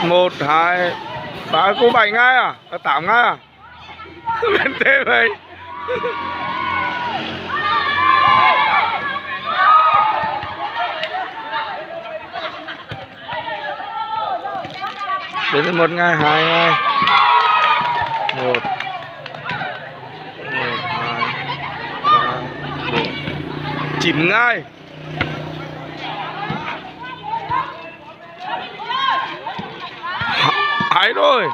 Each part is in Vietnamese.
1, 2, 3, cô 7 ngay à? 8 ngay à? Bên thế vậy. Đến 1 ngay, 2 ngay. 1, 2, 3, 4, 9 ngay. Hay rồi.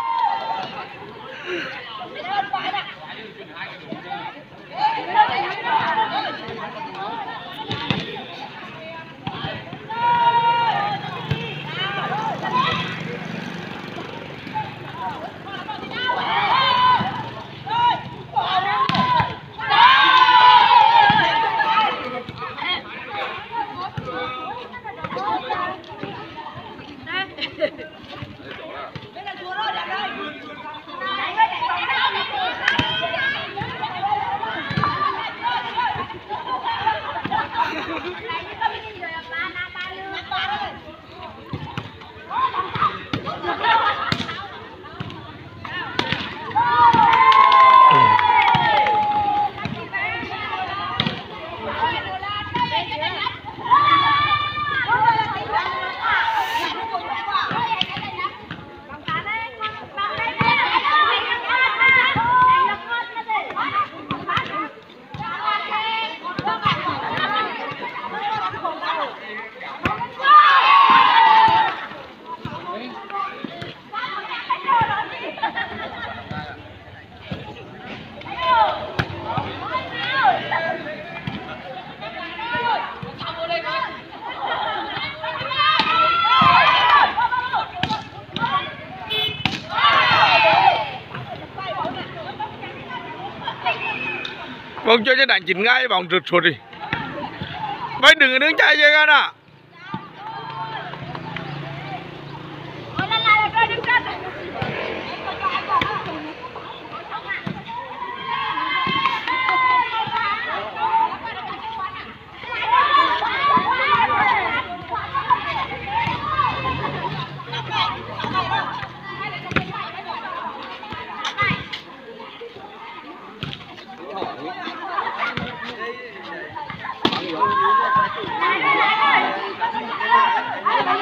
Vâng cho đánh 9 ngay bóng rượt suốt đi. Vậy đừng có đứng chạy chơi gan à.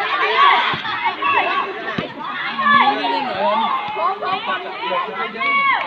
Hãy subscribe cho kênh Ghiền Mì Gõ để không bỏ lỡ những video hấp dẫn.